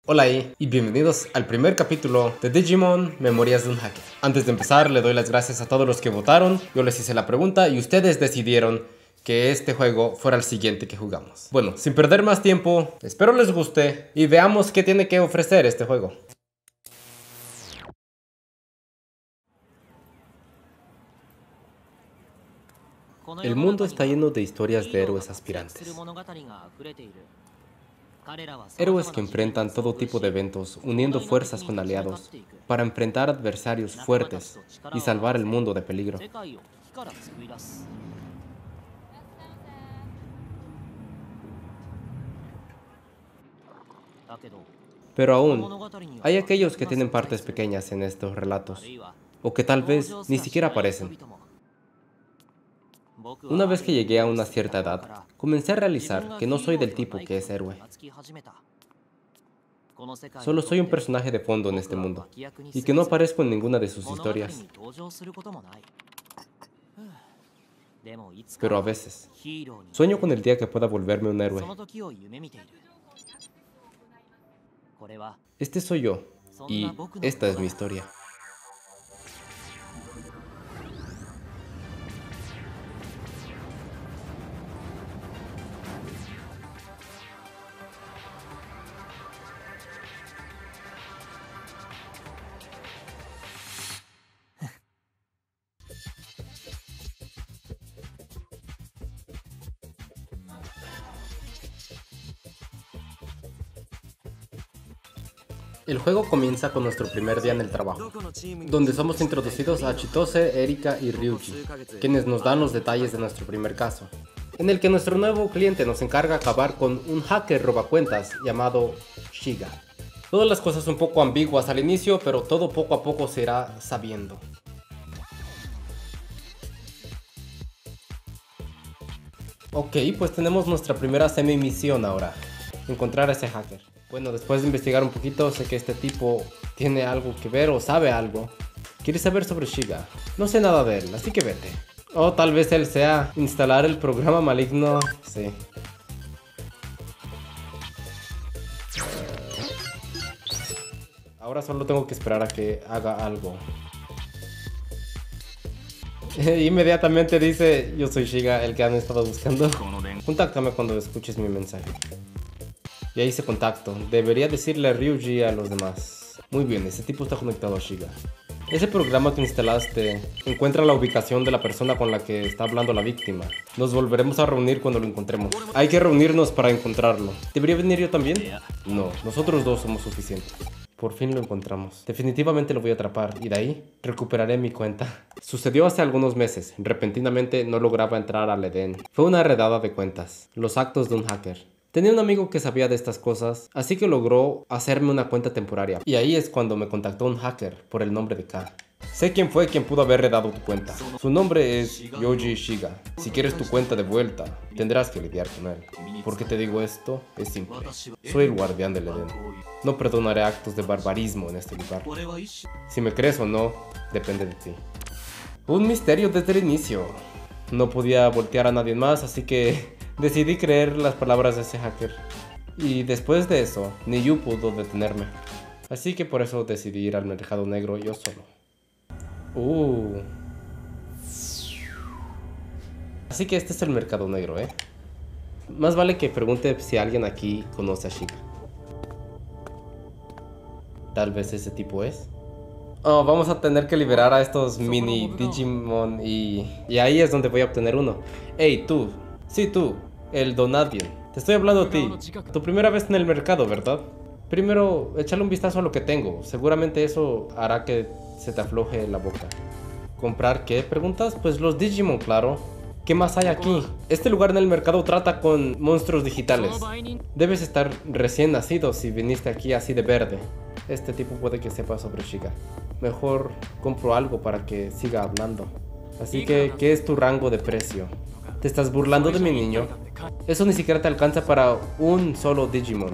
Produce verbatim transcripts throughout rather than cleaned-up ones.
Hola ahí, y bienvenidos al primer capítulo de Digimon Memorias de un Hacker. Antes de empezar, le doy las gracias a todos los que votaron. Yo les hice la pregunta y ustedes decidieron que este juego fuera el siguiente que jugamos. Bueno, sin perder más tiempo, espero les guste y veamos qué tiene que ofrecer este juego. El mundo está lleno de historias de héroes aspirantes. Héroes que enfrentan todo tipo de eventos, uniendo fuerzas con aliados, para enfrentar adversarios fuertes y salvar el mundo de peligro. Pero aún, hay aquellos que tienen partes pequeñas en estos relatos, o que tal vez ni siquiera aparecen. Una vez que llegué a una cierta edad, comencé a realizar que no soy del tipo que es héroe. Solo soy un personaje de fondo en este mundo, y que no aparezco en ninguna de sus historias. Pero a veces, sueño con el día que pueda volverme un héroe. Este soy yo, y esta es mi historia. El juego comienza con nuestro primer día en el trabajo, donde somos introducidos a Chitose, Erika y Ryuji, quienes nos dan los detalles de nuestro primer caso, en el que nuestro nuevo cliente nos encarga acabar con un hacker robacuentas llamado Shiga. Todas las cosas un poco ambiguas al inicio, pero todo poco a poco se irá sabiendo. Ok, pues tenemos nuestra primera semi-misión ahora, encontrar a ese hacker. Bueno, después de investigar un poquito, sé que este tipo tiene algo que ver o sabe algo. ¿Quieres saber sobre Shiga? No sé nada de él, así que vete. O tal vez él sea instalar el programa maligno. Sí. Ahora solo tengo que esperar a que haga algo. Inmediatamente dice, yo soy Shiga, el que han estado buscando. Contáctame cuando escuches mi mensaje. Ya hice contacto. Debería decirle a Ryuji y a los demás. Muy bien, ese tipo está conectado a Shiga. Ese programa que instalaste encuentra la ubicación de la persona con la que está hablando la víctima. Nos volveremos a reunir cuando lo encontremos. Hay que reunirnos para encontrarlo. ¿Debería venir yo también? No, nosotros dos somos suficientes. Por fin lo encontramos. Definitivamente lo voy a atrapar y de ahí recuperaré mi cuenta. Sucedió hace algunos meses. Repentinamente no lograba entrar al Edén. Fue una redada de cuentas. Los actos de un hacker. Tenía un amigo que sabía de estas cosas, así que logró hacerme una cuenta temporaria. Y ahí es cuando me contactó un hacker por el nombre de K. Sé quién fue quien pudo haber redado tu cuenta. Su nombre es Yoji Shiga. Si quieres tu cuenta de vuelta, tendrás que lidiar con él. ¿Por qué te digo esto? Es simple. Soy el guardián del Edén. No perdonaré actos de barbarismo en este lugar. Si me crees o no, depende de ti. Un misterio desde el inicio. No podía voltear a nadie más, así que decidí creer las palabras de ese hacker. Y después de eso, ni Yu pudo detenerme. Así que por eso decidí ir al mercado negro yo solo. Uh. Así que este es el mercado negro, ¿eh? Más vale que pregunte si alguien aquí conoce a Shiga. Tal vez ese tipo es. Oh, vamos a tener que liberar a estos mini Digimon y... Y ahí es donde voy a obtener uno. Hey, tú. Sí, tú. El Donadien. Te estoy hablando a ti. Tu primera vez en el mercado, ¿verdad? Primero, échale un vistazo a lo que tengo. Seguramente eso hará que se te afloje la boca. ¿Comprar qué? ¿Preguntas? Pues los Digimon, claro. ¿Qué más hay aquí? Este lugar en el mercado trata con monstruos digitales. Debes estar recién nacido si viniste aquí así de verde. Este tipo puede que sepa sobre Shiga. Mejor compro algo para que siga hablando. Así que, ¿qué es tu rango de precio? ¿Te estás burlando de mi niño? Eso ni siquiera te alcanza para un solo Digimon.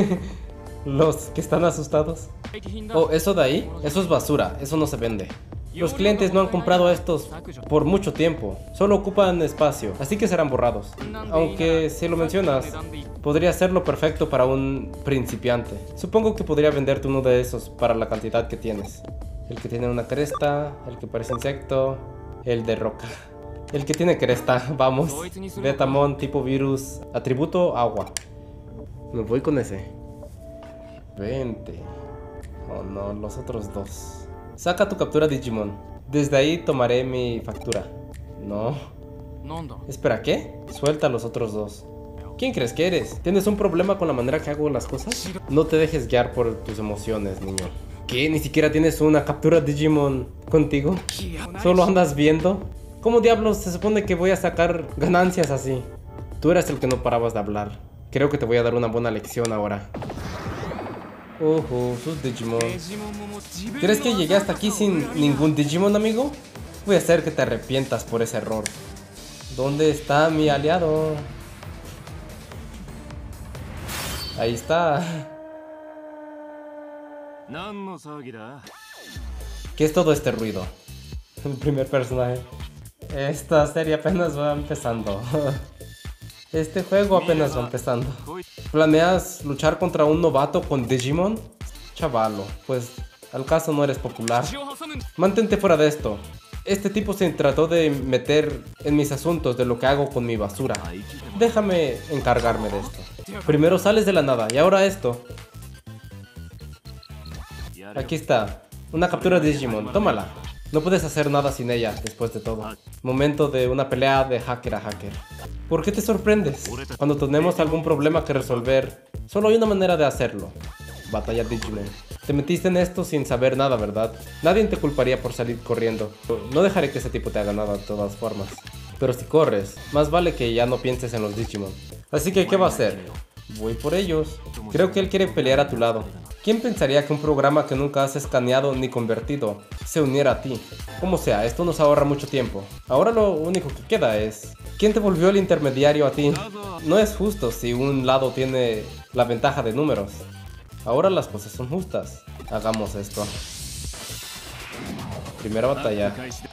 Los que están asustados. Oh, eso de ahí, eso es basura, eso no se vende. Los clientes no han comprado estos por mucho tiempo, solo ocupan espacio, así que serán borrados. Aunque si lo mencionas, podría ser lo perfecto para un principiante. Supongo que podría venderte uno de esos para la cantidad que tienes. El que tiene una cresta, el que parece insecto, el de roca. El que tiene cresta, vamos. Betamon, tipo virus, atributo agua. Me voy con ese. veinte. Oh no, los otros dos. Saca tu captura Digimon. Desde ahí tomaré mi factura. No. Espera, ¿qué? Suelta a los otros dos. ¿Quién crees que eres? ¿Tienes un problema con la manera que hago las cosas? No te dejes guiar por tus emociones, niño. ¿Qué? ¿Ni siquiera tienes una captura Digimon contigo? ¿Solo andas viendo? ¿Cómo diablos se supone que voy a sacar ganancias así? Tú eras el que no parabas de hablar. Creo que te voy a dar una buena lección ahora. Ojo, sus Digimon. ¿Crees que llegué hasta aquí sin ningún Digimon, amigo? Voy a hacer que te arrepientas por ese error. ¿Dónde está mi aliado? Ahí está. ¿Qué es todo este ruido? El primer personaje. Esta serie apenas va empezando. Este juego apenas va empezando. ¿Planeas luchar contra un novato con Digimon? Chavalo, pues al caso no eres popular. Mantente fuera de esto. Este tipo se trató de meter en mis asuntos de lo que hago con mi basura. Déjame encargarme de esto. Primero sales de la nada y ahora esto. Aquí está. Una captura de Digimon. Tómala. No puedes hacer nada sin ella, después de todo. Momento de una pelea de hacker a hacker. ¿Por qué te sorprendes? Cuando tenemos algún problema que resolver, solo hay una manera de hacerlo. Batalla Digimon. Te metiste en esto sin saber nada, ¿verdad? Nadie te culparía por salir corriendo. No dejaré que ese tipo te haga nada de todas formas. Pero si corres, más vale que ya no pienses en los Digimon. Así que, ¿qué va a hacer? Voy por ellos. Creo que él quiere pelear a tu lado. ¿Quién pensaría que un programa que nunca has escaneado ni convertido se uniera a ti? Como sea, esto nos ahorra mucho tiempo. Ahora lo único que queda es... ¿quién te volvió el intermediario a ti? No es justo si un lado tiene la ventaja de números. Ahora las cosas son justas. Hagamos esto. Primera batalla.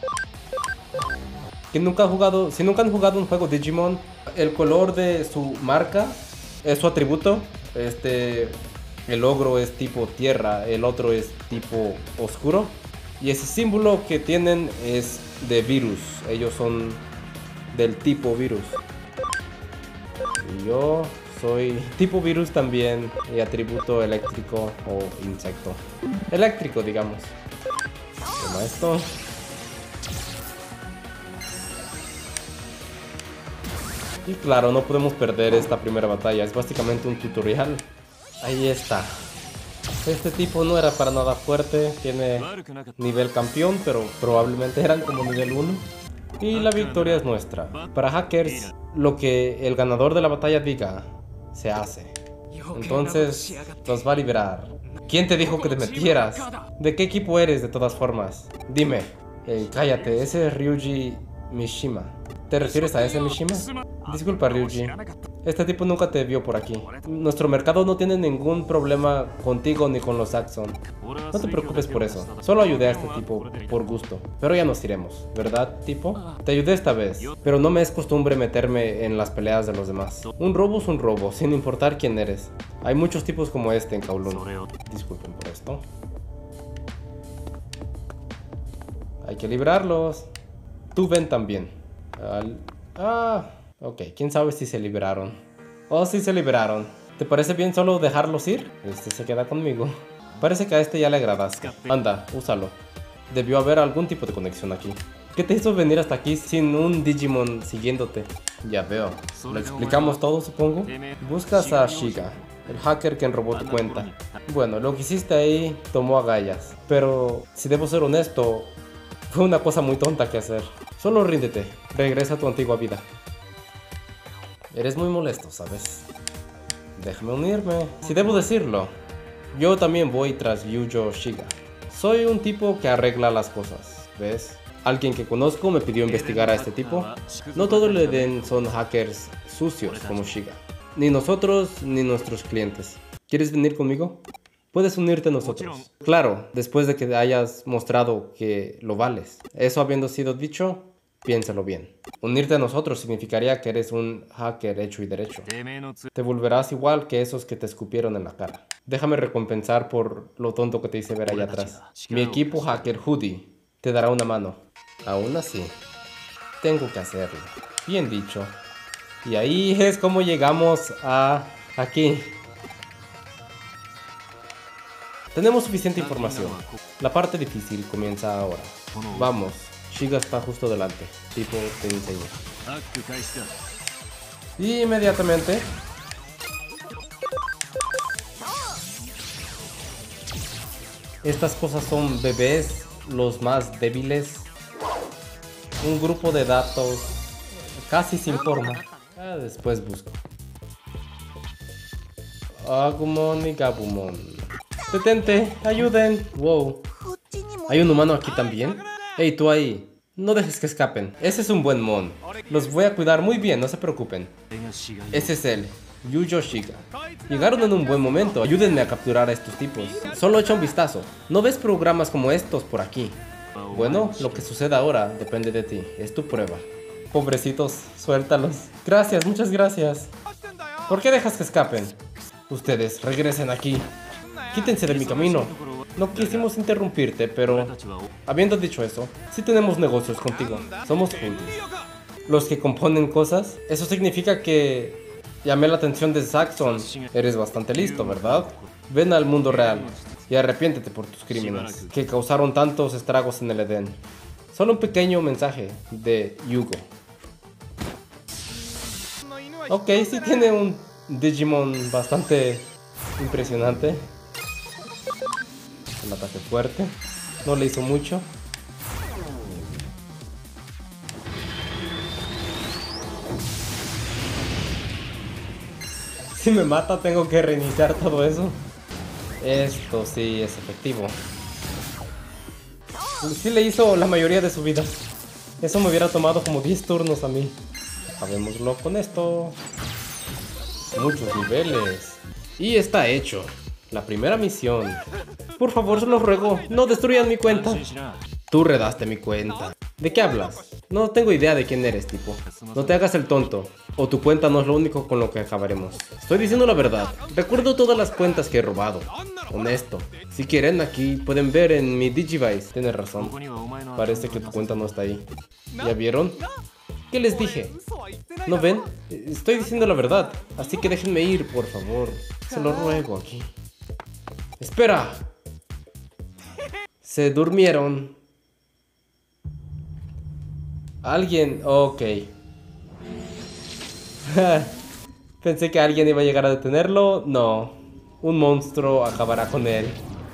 ¿Quién nunca ha jugado? Si nunca han jugado un juego Digimon, el color de su marca es su atributo. Este... El ogro es tipo tierra, el otro es tipo oscuro. Y ese símbolo que tienen es de virus. Ellos son del tipo virus. Y yo soy tipo virus también. Y atributo eléctrico o insecto. Eléctrico, digamos. Toma esto. Y claro, no podemos perder esta primera batalla. Es básicamente un tutorial. Ahí está. Este tipo no era para nada fuerte. Tiene nivel campeón, pero probablemente eran como nivel uno. Y la victoria es nuestra. Para hackers, lo que el ganador de la batalla diga, se hace. Entonces, los va a liberar. ¿Quién te dijo que te metieras? ¿De qué equipo eres de todas formas? Dime. Eh, cállate, ese es Ryuji Mishima. ¿Te refieres a ese Mishima? Disculpa, Ryuji. Este tipo nunca te vio por aquí. Nuestro mercado no tiene ningún problema contigo ni con los Axon. No te preocupes por eso. Solo ayudé a este tipo por gusto. Pero ya nos iremos, ¿verdad, tipo? Te ayudé esta vez, pero no me es costumbre meterme en las peleas de los demás. Un robo es un robo, sin importar quién eres. Hay muchos tipos como este en Kowloon. Disculpen por esto. Hay que librarlos. Tú ven también. Al... Ah... Ok, quién sabe si se liberaron. Oh, sí se liberaron. ¿Te parece bien solo dejarlos ir? Este se queda conmigo. Parece que a este ya le agradaste. Anda, úsalo. Debió haber algún tipo de conexión aquí. ¿Qué te hizo venir hasta aquí sin un Digimon siguiéndote? Ya veo. ¿Lo explicamos todo, supongo? Buscas a Shiga, el hacker quien robó tu cuenta. Bueno, lo que hiciste ahí tomó agallas. Pero, si debo ser honesto, fue una cosa muy tonta que hacer. Solo ríndete. Regresa a tu antigua vida. Eres muy molesto, ¿sabes? Déjame unirme. Si debo decirlo, yo también voy tras Yujo Shiga. Soy un tipo que arregla las cosas, ¿ves? Alguien que conozco me pidió investigar a este tipo. No todos le den son hackers sucios como Shiga. Ni nosotros, ni nuestros clientes. ¿Quieres venir conmigo? puedes unirte a nosotros. Claro, después de que hayas mostrado que lo vales. Eso habiendo sido dicho, piénsalo bien. Unirte a nosotros significaría que eres un hacker hecho y derecho. Te volverás igual que esos que te escupieron en la cara. Déjame recompensar por lo tonto que te hice ver allá atrás. Mi equipo Hacker Hoodie te dará una mano. Aún así, tengo que hacerlo. Bien dicho. Y ahí es como llegamos a aquí. Tenemos suficiente información. La parte difícil comienza ahora. Vamos, Shiga está justo delante. Tipo, te enseño. Y inmediatamente... Estas cosas son bebés, los más débiles. Un grupo de datos casi sin forma. Ah, después busco. Agumon y Gabumon. Detente, ayuden. Wow. ¿Hay un humano aquí también? Hey, tú ahí. No dejes que escapen. Ese es un buen mon. Los voy a cuidar muy bien, no se preocupen. Ese es él, Yujo Shiga. Llegaron en un buen momento. Ayúdenme a capturar a estos tipos. Solo echa un vistazo. ¿No ves programas como estos por aquí? Bueno, lo que suceda ahora depende de ti. Es tu prueba. Pobrecitos, suéltalos. Gracias, muchas gracias. ¿Por qué dejas que escapen? Ustedes, regresen aquí. Quítense de mi camino. No quisimos interrumpirte, pero... Habiendo dicho eso, sí tenemos negocios contigo. Somos juntos. Los que componen cosas. Eso significa que... Llamé la atención de Saxon. Eres bastante listo, ¿verdad? Ven al mundo real y arrepiéntete por tus crímenes, que causaron tantos estragos en el Edén. Solo un pequeño mensaje de Yugo. Ok, sí tiene un Digimon bastante impresionante. Un ataque fuerte. No le hizo mucho. Si me mata tengo que reiniciar todo eso. Esto sí es efectivo. Sí le hizo la mayoría de su vida. Eso me hubiera tomado como diez turnos a mí. Acabémoslo con esto. Muchos niveles. Y está hecho. La primera misión. Por favor, se los ruego, no destruyan mi cuenta. Tú redaste mi cuenta. ¿De qué hablas? No tengo idea de quién eres, tipo. No te hagas el tonto. O tu cuenta no es lo único con lo que acabaremos. Estoy diciendo la verdad. Recuerdo todas las cuentas que he robado. Honesto. Si quieren, aquí pueden ver en mi Digivice. Tienes razón. Parece que tu cuenta no está ahí. ¿Ya vieron? ¿Qué les dije? ¿No ven? Estoy diciendo la verdad. Así que déjenme ir, por favor. Se lo ruego aquí. ¡Espera! Se durmieron. Alguien... Ok. Pensé que alguien iba a llegar a detenerlo. No. Un monstruo acabará con él.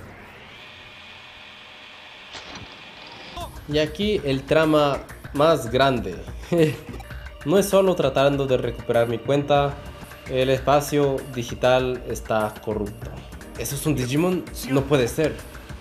Y aquí el trama más grande. No es solo tratando de recuperar mi cuenta. El espacio digital está corrupto. ¿Eso es un Digimon? No puede ser.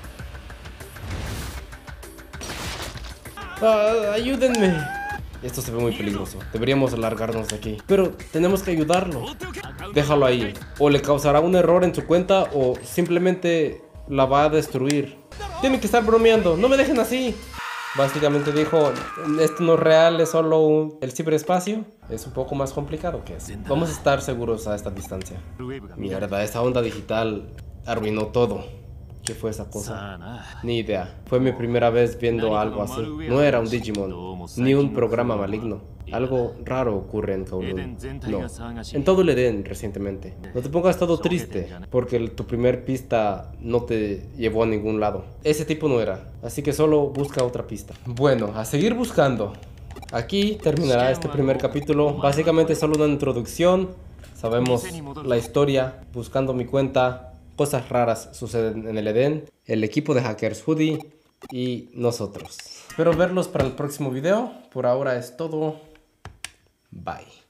Ah, ayúdenme. Esto se ve muy peligroso. Deberíamos alargarnos de aquí. Pero tenemos que ayudarlo. Déjalo ahí. O le causará un error en su cuenta o simplemente la va a destruir. Tienen que estar bromeando. No me dejen así. Básicamente dijo, esto no es real, es solo un... el ciberespacio. Es un poco más complicado que eso. Vamos a estar seguros a esta distancia. Mierda, esa onda digital arruinó todo. ¿Qué fue esa cosa? Ni idea. Fue mi primera vez viendo algo así. No era un Digimon, ni un programa maligno. Algo raro ocurre en Kowloon. No, en todo el Edén recientemente. No te pongas todo triste, porque el- tu primer pista no te llevó a ningún lado. Ese tipo no era, así que solo busca otra pista. Bueno, a seguir buscando. Aquí terminará este primer capítulo. Básicamente solo una introducción. Sabemos la historia, buscando mi cuenta. Cosas raras suceden en el Edén, el equipo de Hackers Hoodie y nosotros. Espero verlos para el próximo video. Por ahora es todo. Bye.